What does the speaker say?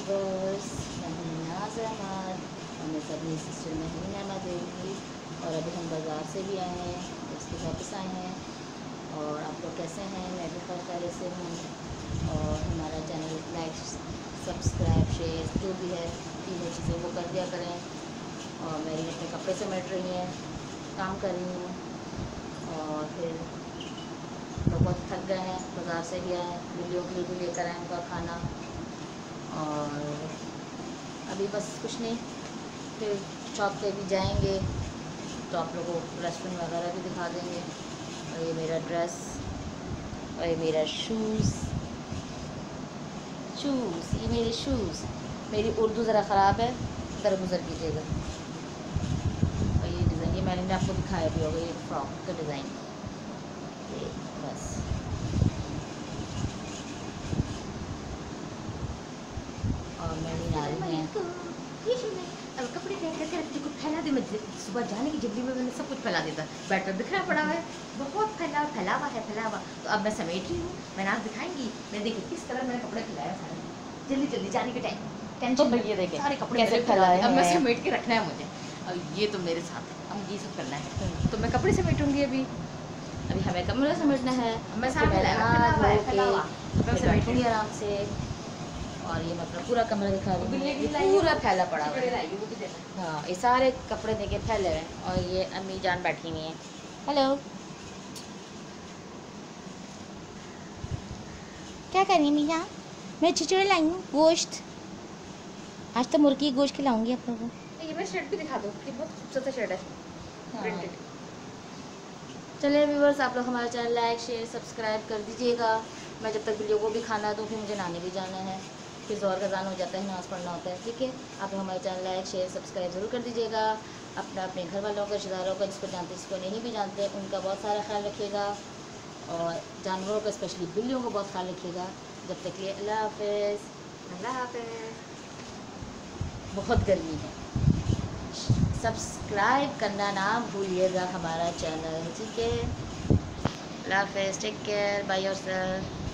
Viewers, मैं हूं नाज़ अहमद और मैं अपनी सिस्टर महरीन अहमद देवी। और अभी हम बाज़ार से भी आए हैं, उसके वापस आए हैं। और आप लोग कैसे हैं? मैं भी बहुत पहले से हूँ। और हमारा चैनल लाइक, सब्सक्राइब, शेयर जो भी है तीनों चीज़ें वो कर दिया करें। और मेरी अपने कपड़े समेट रही हैं, काम कर रही हूँ। और फिर तो बहुत थक गए हैं, बाज़ार से भी आए, बिल्लियों के लिए भी लेकर आए उनका खाना। और अभी बस कुछ नहीं, फिर शॉप पे भी जाएंगे तो आप लोगों को रेस्टोरेंट वगैरह भी दिखा देंगे। और ये मेरा ड्रेस और ये मेरा शूज़, ये मेरे शूज़। मेरी उर्दू ज़रा ख़राब है, दरगुजर कीजिएगा। और ये डिज़ाइन ये मैंने आपको दिखाया भी होगा, ये फ्रॉक का डिज़ाइन ये बस। और मेरी नारी हैं कपड़े देखो फैला दे। मैं सुबह जाने की जल्दी में मैंने सब कुछ फैला देता, बैटर बिखरा पड़ा है, बहुत फैला हुआ। तो अब मैं समेट रही हूँ, मैंने आज दिखाएंगी। मैं देखिए किस तरह मैंने कपड़े फैलाए सारे, जल्दी जाने के टाइम टेंशन ये देखें सारे कपड़े कैसे फैलाए। अब मैं समेट के रखना है मुझे। और ये तो मेरे साथ है, अब ये सब करना है तो मैं कपड़े समेटूंगी। अभी हमें कमरा समेटना है, मैं सारा समेटूंगी आराम से। और ये मतलब पूरा कमरा दिखा रही हूँ, ये पूरा फैला पड़ा हुआ है। हाँ, ये सारे कपड़े देखे फैले हुए हैं। और ये अम्मी जान बैठी हुई हैं। हेलो, क्या कर रही है अम्मी जान? मैं छिचड़े लाई हूँ, गोश्त। आज तो मुर्गी गोश्त खिलाऊंगी आप लोगों को। ये मैं शर्ट भी दिखा दूँ कि बहुत खूबसूरत शर्ट है, प्रिंटेड। चलिए व्यूअर्स, आप लोग हमारा चैनल लाइक, शेयर, सब्सक्राइब कर दीजिएगा। मैं जब तक वीडियो को भी खाना दूँ, फिर मुझे नहाने भी जाना है, फिर ज़ोहर का अज़ान हो जाता है, नमाज़ पढ़ना होता है। ठीक है, आप लोग हमारे चैनल लाइक, शेयर, सब्सक्राइब ज़रूर कर दीजिएगा। अपने घर वालों का, रिश्तेदारों का, जिसको जानते जिसको नहीं भी जानते, उनका बहुत सारा ख्याल रखिएगा। और जानवरों का, स्पेशली बिल्लियों का बहुत ख्याल रखिएगा। जब तक लिए अल्लाह हाफ़िज़। अल्लाह हाफ़िज़। बहुत गर्मी है, सब्सक्राइब करना ना भूलिएगा हमारा चैनल। ठीक है, अल्लाह हाफ़िज़, टेक केयर, बाय योरसेल्फ।